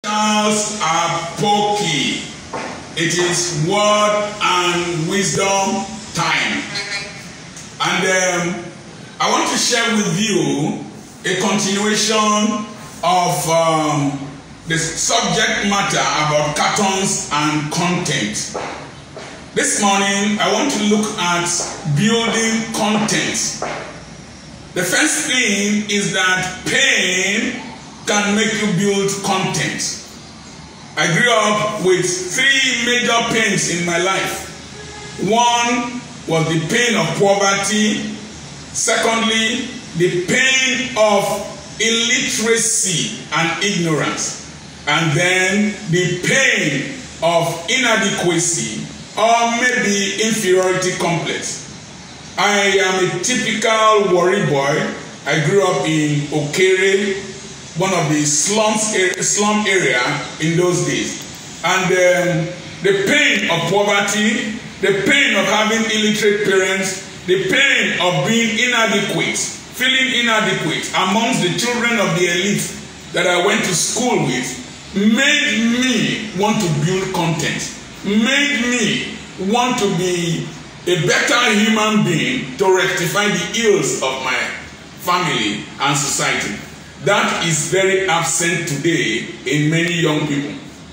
Charles Apoki. It is word and wisdom time. And I want to share with you a continuation of the subject matter about cartons and content. This morning, I want to look at building content. The first thing is that pain can make you build content. I grew up with three major pains in my life. One was the pain of poverty. Secondly, the pain of illiteracy and ignorance. And then the pain of inadequacy or maybe inferiority complex. I am a typical Warri boy. I grew up in Okere, one of the slum area in those days. And the pain of poverty, the pain of having illiterate parents, the pain of being inadequate, feeling inadequate amongst the children of the elite that I went to school with, made me want to build content, made me want to be a better human being to rectify the ills of my family and society. That is very absent today in many young people.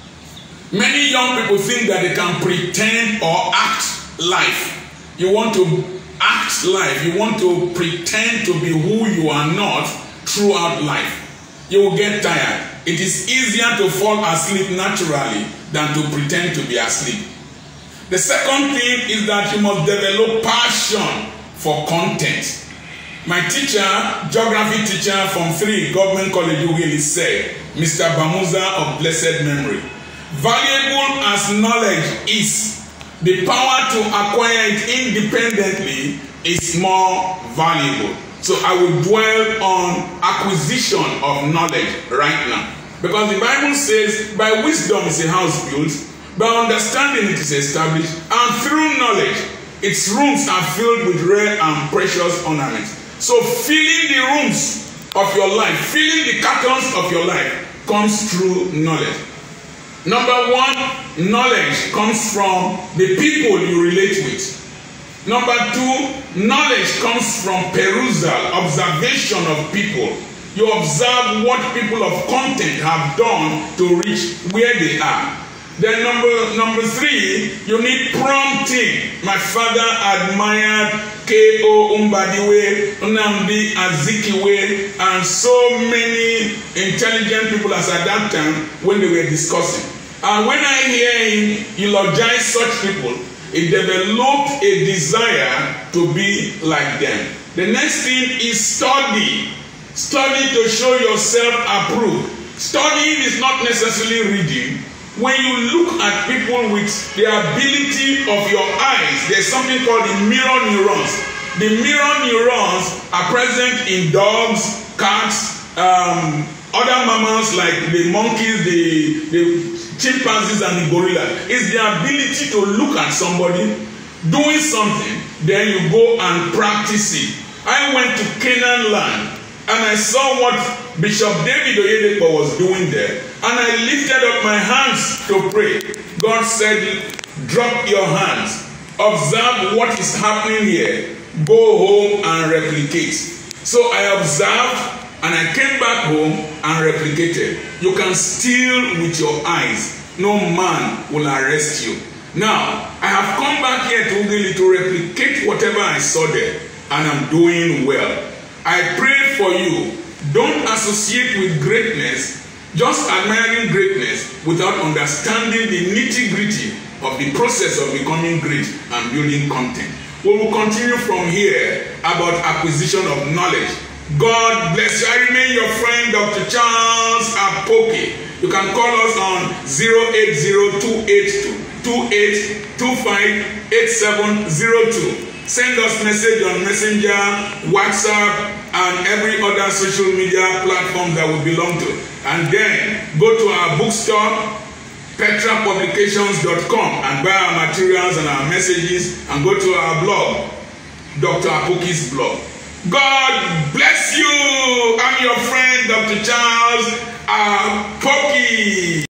Many young people think that they can pretend or act life. You want to act life. You want to pretend to be who you are not throughout life. You will get tired. It is easier to fall asleep naturally than to pretend to be asleep. The second thing is that you must develop passion for content. My teacher, geography teacher from 3 Government College Ughelli said, Mr. Bamuza of blessed memory, valuable as knowledge is, the power to acquire it independently is more valuable. So I will dwell on acquisition of knowledge right now. Because the Bible says, by wisdom is a house built, by understanding it is established, and through knowledge, its rooms are filled with rare and precious ornaments. So filling the rooms of your life, filling the cartons of your life comes through knowledge. Number one, knowledge comes from the people you relate with. Number two, knowledge comes from perusal, observation of people. You observe what people of content have done to reach where they are. Then number three, you need prompting. My father admired K.O. Mbadiwe, Nnamdi Azikiwe, and so many intelligent people as at that time when they were discussing. And when I hear him eulogize such people, it developed a desire to be like them. The next thing is study. Study to show yourself approved. Studying is not necessarily reading. When you look at people with the ability of your eyes, there's something called the mirror neurons. The mirror neurons are present in dogs, cats, other mammals like the monkeys, the chimpanzees and the gorilla. It's the ability to look at somebody doing something, then you go and practice it. I went to Canaan land and I saw what Bishop David Oyedepo was doing there, and I lifted up my hands to pray. God said, drop your hands, observe what is happening here, go home and replicate. So I observed and I came back home and replicated. You can steal with your eyes. No man will arrest you. Now, I have come back here to Ughelli to replicate whatever I saw there, and I'm doing well. I pray for you. Don't associate with greatness, just admiring greatness without understanding the nitty-gritty of the process of becoming great and building content. We will continue from here about acquisition of knowledge. God bless you. I remain your friend, Dr. Charles Apoki. You can call us on 0802828258702. Send us message on Messenger, WhatsApp, and every other social media platform that we belong to. And then go to our bookstore, petrapublications.com, and buy our materials and our messages, and go to our blog, Dr. Apoki's blog. God bless you. I'm your friend, Dr. Charles Apoki.